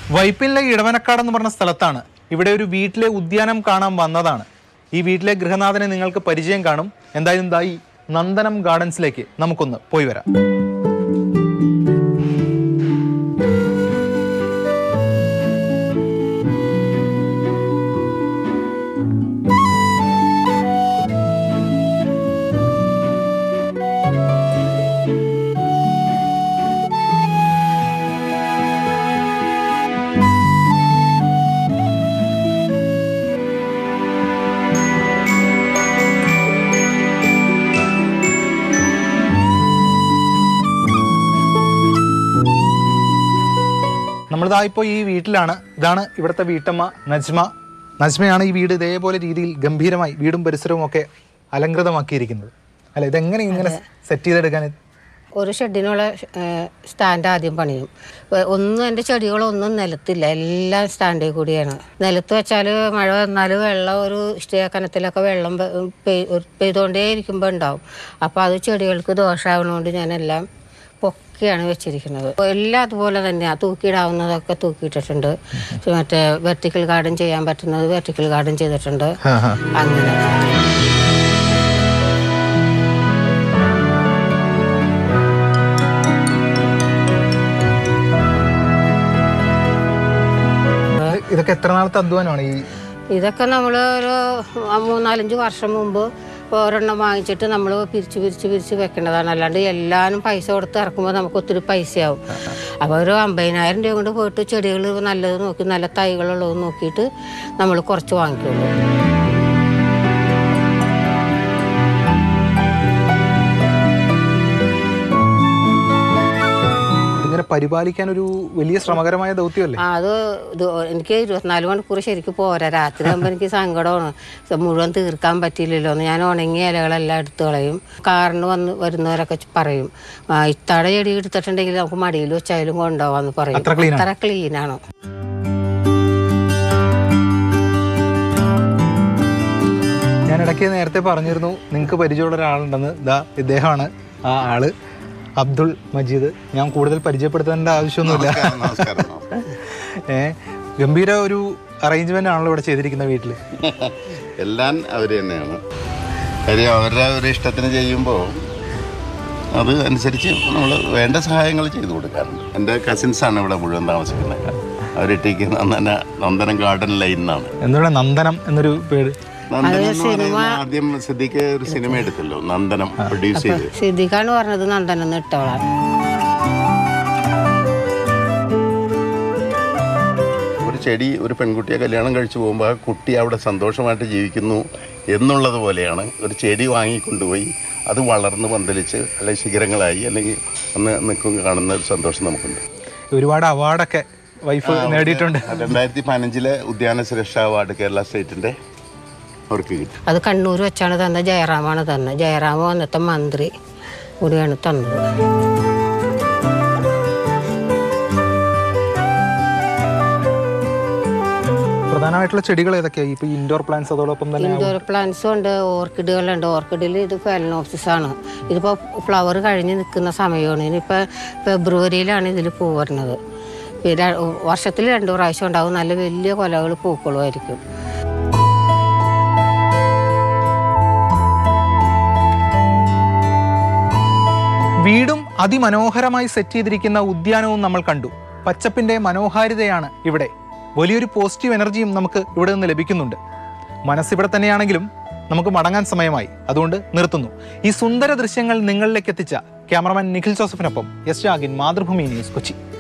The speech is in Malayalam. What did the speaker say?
വൈപ്പിനിലെ ഇടവനക്കാട് എന്ന് പറഞ്ഞ സ്ഥലത്താണ് ഇവിടെ ഒരു വീട്ടിലെ ഉദ്യാനം കാണാൻ വന്നതാണ്. ഈ വീട്ടിലെ ഗൃഹനാഥനെ നിങ്ങൾക്ക് പരിചയം കാണും. എന്തായാലും ഈ നന്ദനം ഗാർഡൻസിലേക്ക് നമുക്കൊന്ന് പോയി വരാം. നമ്മളിതായിപ്പോൾ ഈ വീട്ടിലാണ്. ഇതാണ് ഇവിടുത്തെ വീട്ടമ്മ നജ്മയാണ് ഈ വീട് ഇതേപോലെ രീതിയിൽ ഗംഭീരമായി വീടും പരിസരവും ഒക്കെ അലങ്കൃതമാക്കിയിരിക്കുന്നത്. അല്ല, ഇതെങ്ങനെ ഇങ്ങനെ സെറ്റ് ചെയ്തെടുക്കാൻ? ഒരു ഷെഡിനുള്ള സ്റ്റാൻഡ് ആദ്യം പണിയും. ഒന്നും എൻ്റെ ചെടികളൊന്നും നിലത്തില്ല, എല്ലാം സ്റ്റാൻഡിൽ കൂടിയാണ്. നിലത്ത് വെച്ചാൽ മഴ വന്നാൽ വെള്ളം ഒരു ഇഷ്ടക്കനത്തിലൊക്കെ വെള്ളം പെയ്തുകൊണ്ടേ ഇരിക്കുമ്പോൾ ഉണ്ടാവും. അപ്പോൾ അത് ചെടികൾക്ക് ദോഷമാകുന്നതുകൊണ്ട് ഞാനെല്ലാം പൊക്കെയാണ് വെച്ചിരിക്കുന്നത്. എല്ലാം അതുപോലെ തന്നെയാണ്. തൂക്കിയിടാവുന്നതൊക്കെ തൂക്കിയിട്ടിട്ടുണ്ട്. മറ്റേ വെർട്ടിക്കൽ ഗാർഡൻ ചെയ്യാൻ പറ്റുന്നത് വെർട്ടിക്കൽ ഗാർഡൻ ചെയ്തിട്ടുണ്ട്. അങ്ങനെ ഇതൊക്കെ എത്ര നാളത്തെ അധ്വാനമാണ്? ഇതൊക്കെ നമ്മൾ ഒരു 3-4 വർഷം മുമ്പ് ഒരെണ്ണം വാങ്ങിച്ചിട്ട് നമ്മൾ പിരിച്ച് വെക്കേണ്ടതാണ്. അല്ലാണ്ട് എല്ലാവരും പൈസ കൊടുത്ത് ഇറക്കുമ്പോൾ നമുക്ക് ഒത്തിരി പൈസയാവും. അപ്പോൾ ഒരു 50,000 രൂപ കൊണ്ട് പോയിട്ട് ചെടികൾ നല്ലത് നോക്കി നല്ല തൈകളുള്ളത് നോക്കിയിട്ട് നമ്മൾ കുറച്ച് വാങ്ങിക്കുള്ളൂ. പരിപാലിക്കാൻ ഒരു വലിയ ശ്രമകരമായ ദൗത്യമല്ലേ? അത് എനിക്ക് 24 മണിക്കൂർ ശരിക്കും പോരാ. രാത്രി ആകുമ്പോൾ എനിക്ക് സങ്കടമാണ്. മുഴുവൻ തീർക്കാൻ പറ്റിയില്ലല്ലോ എന്ന്. ഞാൻ ഉണങ്ങിയ ഇലകളെല്ലാം എടുത്തു കളയും. കാറിന് വരുന്നവരൊക്കെ പറയും, ഇത്താടെ ചെടി എടുത്തിട്ടുണ്ടെങ്കിൽ നമുക്ക് മടിയിൽ വെച്ചായാലും കൊണ്ടുപോകാന്ന് പറയും. അത്ര ക്ലീനാണ്. ഞാൻ ഇടയ്ക്ക് നേരത്തെ പറഞ്ഞിരുന്നു നിങ്ങൾക്ക് പരിചയമുള്ള ഒരാളുണ്ടെന്ന്. ഇദ്ദേഹമാണ് ആ ആള്, അബ്ദുൾ മജീദ്. ഞാൻ കൂടുതൽ പരിചയപ്പെടുത്തേണ്ട ആവശ്യമൊന്നുമില്ല. ഗംഭീര ഒരു അറേഞ്ച്മെന്റ് ആണല്ലോ ഇവിടെ ചെയ്തിരിക്കുന്ന വീട്ടില്. എല്ലാം അവര് തന്നെയാണ്. കാര്യം അവരുടെ ഒരു ഇഷ്ടത്തിന് ചെയ്യുമ്പോൾ അത് അനുസരിച്ച് നമ്മൾ വേണ്ട സഹായങ്ങൾ ചെയ്തു കൊടുക്കാറുണ്ട്. എൻ്റെ കസിൻസാണ് ഇവിടെ മുഴുവൻ താമസിക്കുന്നത്. അവരിട്ടിരിക്കുന്ന നന്ദനം ഗാർഡൻ ലൈൻ എന്നാണ്. എന്താണ് നന്ദനം എന്നൊരു പേര്? ആദ്യം സിദ്ദിഖ് ഒരു സിനിമ എടുത്തല്ലോ, നന്ദനം പ്രൊഡ്യൂസ് ചെയ്ത്. സിദ്ദിഖാണ് പറഞ്ഞത് നന്ദനം ഇട്ടോളാം. ഒരു ചെടി ഒരു പെൺകുട്ടിയെ കല്യാണം കഴിച്ചു പോകുമ്പോൾ ആ കുട്ടി അവിടെ സന്തോഷമായിട്ട് ജീവിക്കുന്നു എന്നുള്ളത് പോലെയാണ് ഒരു ചെടി വാങ്ങിക്കൊണ്ടുപോയി അത് വളർന്ന് പന്തലിച്ച് അല്ലെങ്കിൽ ശിഖരങ്ങളായി അല്ലെങ്കിൽ ഒന്ന് നിൽക്കും കാണുന്ന ഒരു സന്തോഷം നമുക്കുണ്ട്. ഒരുപാട് അവാർഡൊക്കെ വൈഫ് നേടിയിട്ടുണ്ട്. 2015 ഉദ്യാന സുരക്ഷാ അവാർഡ് കേരള സ്റ്റേറ്റിന്റെ അവർക്ക് കിട്ടും. അത് കണ്ണൂർ വെച്ചാണ് തന്നെ, ജയറാമാണ് തന്നെ. ജയറാം അന്നത്തെ മന്ത്രി കൂടിയാണ് തന്നത്. പ്രധാനമായിട്ടുള്ള ചെടികൾ ഏതൊക്കെയാണ്? ഇപ്പൊ ഇൻഡോർ പ്ലാന്റ്സ് അതോടൊപ്പം തന്നെ ഇൻഡോർ പ്ലാന്റ്സും ഉണ്ട്, ഓർക്കിഡുകളുണ്ട്. ഓർക്കിഡിൽ ഇത് ഫാലനോപ്സിസ് ആണ്. ഇതിപ്പോൾ ഫ്ലവർ കഴിഞ്ഞ് നിൽക്കുന്ന സമയമാണ്. ഇനിയിപ്പോൾ ഫെബ്രുവരിയിലാണ് ഇതിൽ പൂ വരുന്നത്. പിന്നെ വർഷത്തിൽ 2 പ്രാവശ്യം ഉണ്ടാവും. നല്ല വലിയ കൊലകൾ പൂക്കളുമായിരിക്കും. വീടും അതിമനോഹരമായി സെറ്റ് ചെയ്തിരിക്കുന്ന ഉദ്യാനവും നമ്മൾ കണ്ടു. പച്ചപ്പിന്റെ മനോഹാരിതയാണ് ഇവിടെ. വലിയൊരു പോസിറ്റീവ് എനർജിയും നമുക്ക് ഇവിടെ നിന്ന് ലഭിക്കുന്നുണ്ട്. മനസ്സിവിടെ തന്നെയാണെങ്കിലും നമുക്ക് മടങ്ങാൻ സമയമായി. അതുകൊണ്ട് നിർത്തുന്നു. ഈ സുന്ദര ദൃശ്യങ്ങൾ നിങ്ങളിലേക്ക് എത്തിച്ച ക്യാമറമാൻ നിഖിൽ ജോസഫിനൊപ്പം എസ് ജാഗിൻ, മാതൃഭൂമി ന്യൂസ്, കൊച്ചി.